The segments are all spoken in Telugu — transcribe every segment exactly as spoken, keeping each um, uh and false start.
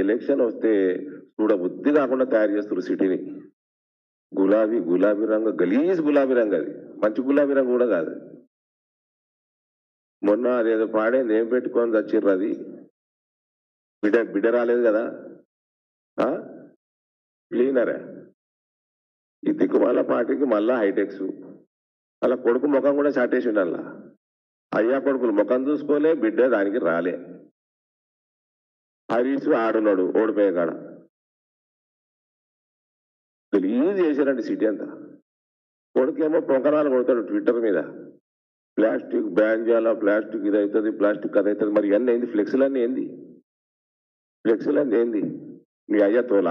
ఎలక్షన్ వస్తే చూడ బుద్ధి కాకుండా తయారు చేస్తారు సిటీని. గులాబీ గులాబీ రంగు, గలీజ్ గులాబీ రంగు, అది మంచి గులాబీ రంగు కూడా కాదు. మొన్న అదేదో పాడేది ఏం పెట్టుకొని చచ్చిర్రు, అది బిడ్డ బిడ్డ రాలేదు కదా, క్లీనరే. ఈ దిక్కుమాల పార్టీకి మళ్ళా హైటెక్స్, అలా కొడుకు ముఖం కూడా చాటేసిండు. అలా అయ్యా కొడుకులు ముఖం చూసుకోలే, బిడ్డ దానికి రాలే. హరీష్ ఆడున్నాడు ఓడిపోయే కాడ. గలీజ్ చేశారండి సిటీ అంతా. కొడుకేమో పొంకరాలు కొడతాడు ట్విట్టర్ మీద, ప్లాస్టిక్ బ్యాన్ చేయాలా, ప్లాస్టిక్ ఇది అవుతుంది, ప్లాస్టిక్ అది అవుతుంది. మరి ఇవన్నీ ఏంది, ఫ్లెక్సీలన్నీ ఏంది, ఫ్లెక్సీలన్నీ ఏంది? నీ అయ్యా తోలా?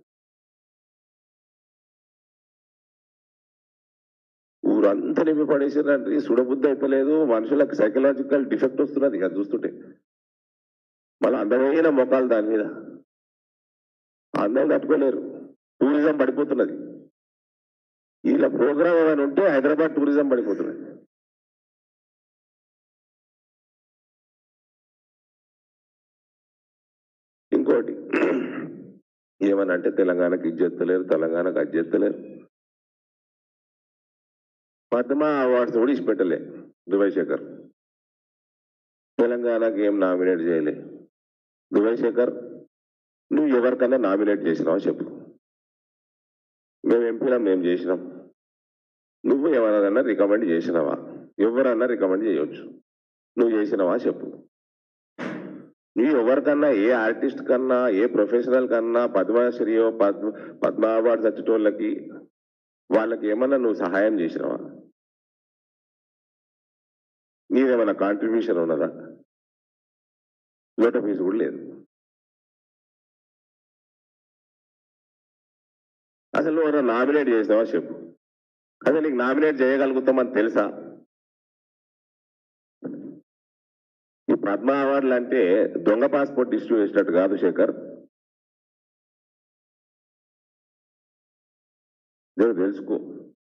ఊరంతా నింపి పడేసారంటే సుడబుద్ధి అయిపోలేదు. మనుషులకు సైకలాజికల్ డిఫెక్ట్ వస్తున్నది కదా చూస్తుంటే. మళ్ళీ అందమైన మొక్కలు దాని మీద అందరం తట్టుకోలేరు. టూరిజం పడిపోతున్నది. ఇలా ప్రోగ్రామ్ ఏమైనా ఉంటే హైదరాబాద్ టూరిజం పడిపోతున్నది. ఇంకోటి ఏమని అంటే తెలంగాణకు ఇజ్జెత్తలేరు, తెలంగాణకు అజ్జెత్తలేరు. పద్మ అవార్డ్స్ కూడా ఇచ్చిపెట్టలే దుబాయ్ శేఖర్. తెలంగాణకి ఏం నామినేట్ చేయలే. దుబాయ్ శేఖర్, నువ్వు ఎవరికన్నా నామినేట్ చేసినావా చెప్పు. మేము ఎంపీలం మేము చేసినాం, నువ్వు ఎవరికన్నా రికమెండ్ చేసినావా? ఎవరన్నా రికమెండ్ చేయవచ్చు, నువ్వు చేసినావా చెప్పు. నువ్వు ఎవరికన్నా, ఏ ఆర్టిస్ట్ కన్నా, ఏ ప్రొఫెషనల్ కన్నా, పద్మశ్రీయో పద్మ పద్మ అవార్డ్స్ వచ్చేటోళ్ళకి వాళ్ళకి ఏమన్నా నువ్వు సహాయం చేసినావా? నీదేమన్నా కాంట్రిబ్యూషన్ ఉన్నదా? లోట ఫీజు కూడా లేదు. అసలు నువ్వు ఎవరైనా నామినేట్ చేసినావా చెప్పు. అసలు నీకు నామినేట్ చేయగలుగుతామని తెలుసా? ఈ పద్మ అవార్డులు అంటే దొంగ పాస్పోర్ట్ ఇష్యూ చేసినట్టు కాదు శేఖర్. నేను తెలుసుకో.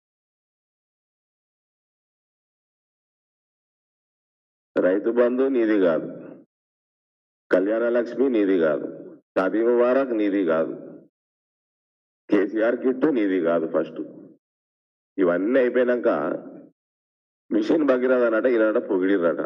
రైతు బంధు నీది కాదు, కళ్యాణ లక్ష్మి నీది కాదు, షాదీ ముబారక్ నీది కాదు, కేసీఆర్ కిట్టు నీది కాదు. ఫస్ట్ ఇవన్నీ అయిపోయినాక మిషన్ భగీరథ అనట ఈయనట పొగిడిరట.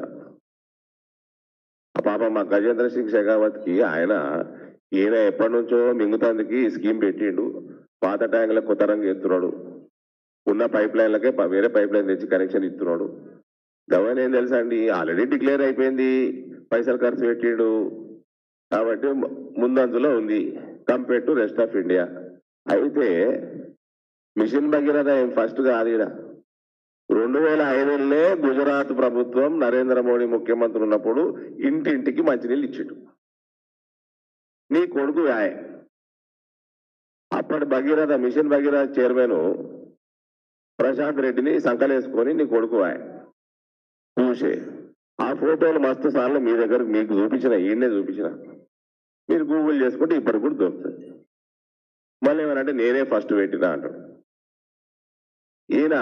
పాప మా గజేంద్ర సింగ్ షెకావత్కి ఆయన ఈయన ఎప్పటి నుంచో మింగుతందుకి స్కీమ్ పెట్టిండు. పాత ట్యాంకులకు కొత్త రంగు ఎత్తున్నాడు, ఉన్న పైప్ లైన్లకే వేరే పైప్ లైన్ తెచ్చి కనెక్షన్ ఇస్తున్నాడు. గవర్న ఏం తెలుసా అండి, ఆల్రెడీ డిక్లేర్ అయిపోయింది, పైసలు ఖర్చు పెట్టిండు కాబట్టి ముందంజలో ఉంది compare to rest of India. అయితే మిషన్ భగీరథ ఏం ఫస్ట్ కాదు. ఈడ రెండు వేల ఐదులోనే గుజరాత్ ప్రభుత్వం నరేంద్ర మోడీ ముఖ్యమంత్రి ఉన్నప్పుడు ఇంటింటికి మంచినీళ్ళు ఇచ్చిండు. నీ కొడుకు ఆయ్ అప్పటి భగీరథ మిషన్ భగీరథ చైర్మన్ ప్రశాంత్ రెడ్డిని సంకలేసుకొని నీ కొడుకు ఆయ్ చూసే ఆ ఫోటోలు మస్తు సార్లు మీ దగ్గర మీకు చూపించిన, ఈయనే చూపించిన, మీరు గూగుల్ చేసుకుంటే ఇప్పటికి కూడా దొరుకుతుంది. మళ్ళీ ఏమనంటే నేనే ఫస్ట్ పెట్టినా అంటాడు. ఈయన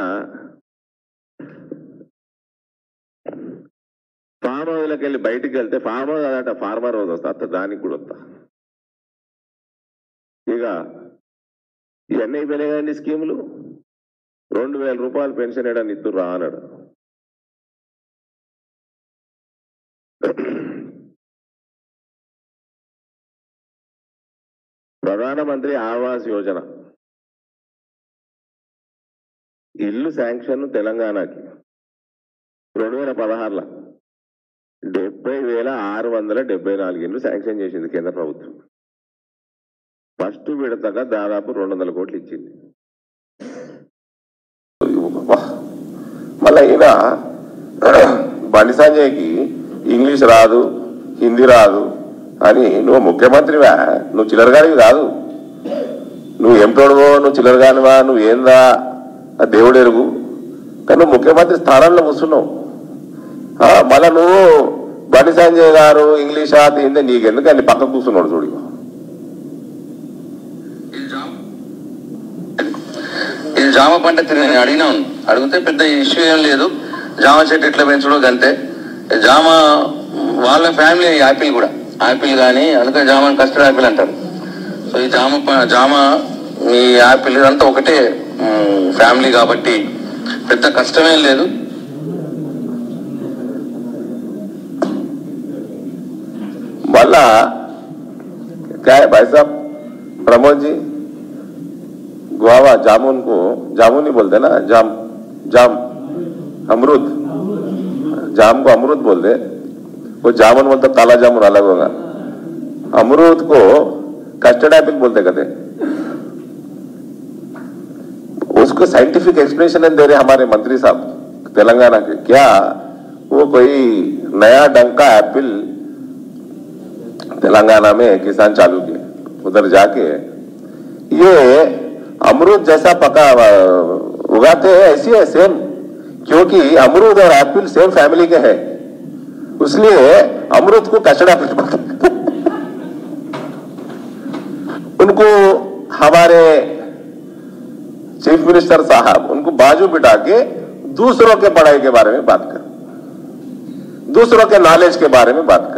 ఫామ్ హౌస్లోకి వెళ్ళి బయటికి వెళ్తే ఫామ్ హౌస్ అదంట ఫార్మర్ హౌస్ వస్తా అత్త, దానికి కూడా వస్తా. ఇక ఇవన్నీ అయిపోయినాయి కదండి స్కీములు. రెండు వేల రూపాయలు పెన్షన్ ఏడాన్ని ఇస్తుర్రా అన్నాడు. ప్రధానమంత్రి ఆవాస్ యోజన ఇల్లు శాంక్షన్ తెలంగాణకి రెండు వేల పదహారులో డెబ్బై వేల ఆరు వందల డెబ్బై నాలుగు ఇల్లు శాంక్షన్ చేసింది కేంద్ర ప్రభుత్వం. ఫస్ట్ విడతగా దాదాపు రెండు వందల కోట్లు ఇచ్చింది. మళ్ళీ ఈయన బండి సంజయ్కి ఇంగ్లీష్ రాదు, హిందీ రాదు అని, నువ్వు ముఖ్యమంత్రివా, నువ్వు చిల్లరగానివి కాదు, నువ్వు ఏం తోడువో, నువ్వు చిల్లరగానివా, నువ్వు ఏందా దేవుడు ఎరుగు, కానీ నువ్వు ముఖ్యమంత్రి స్థానంలో కూర్చున్నావు. మళ్ళా నువ్వు బండి సంజయ్ గారు ఇంగ్లీష్ ఆ హిందీ నీకెందుకని పక్క కూర్చున్నాడు చూడు. ఇది జామ పంట తిరిగి అడిగినాను, అడిగితే పెద్ద ఇష్యూ ఏం లేదు, జామ చెట్టు ఎట్లా పెంచడం అంతే. జామ వాళ్ళ ఫ్యామిలీ యాపిల్ కూడా యాపిల్ కానీ అందుకని జామని కస్టర్డ్ యాపిల్ అంటారు. సో ఈ జామ ప- జామ మీ యాపిల్ ఇదంతా ఒకటే ఫ్యామిలీ కాబట్టి పెద్ద కష్టమేం లేదు. वाला क्या है भाई साहब प्रमोद जी, गुआवा जामुन को जामुन ही बोलते ना, जाम जाम अमरूद, जाम को अमरूद बोलते, वो जामुन बोलते काला जामुन अलग होगा, अमरूद को कस्टर्ड एप्पल बोलते कहते. उसको साइंटिफिक एक्सप्लेनेशन दे रहे हमारे मंत्री साहब तेलंगाना के, क्या वो कोई नया ढंग का एप्पल तेलंगाना में किसान चालू किए, उधर जाके ये अमरूद जैसा पका उगाते हैं ऐसी है सेम, क्योंकि अमरूद और एप्पल सेम फैमिली के हैं, इसलिए अमरूद को कचड़ा एप्पल बोलते हैं. उनको हमारे चीफ मिनिस्टर साहब उनको बाजू बिठा के दूसरों के पढ़ाई के बारे में बात कर, दूसरों के नॉलेज के बारे में बात कर.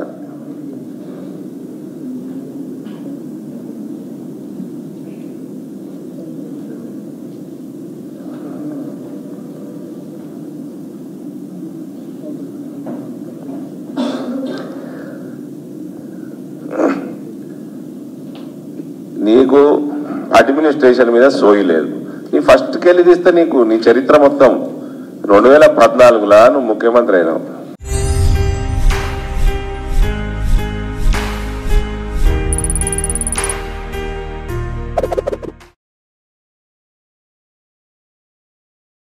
నీకు అడ్మినిస్ట్రేషన్ మీద సోయి లేదు. నీ ఫస్ట్కి వెళ్ళి తీస్తే నీకు నీ చరిత్ర మొత్తం రెండు వేల పద్నాలుగులా నువ్వు ముఖ్యమంత్రి అయినావు.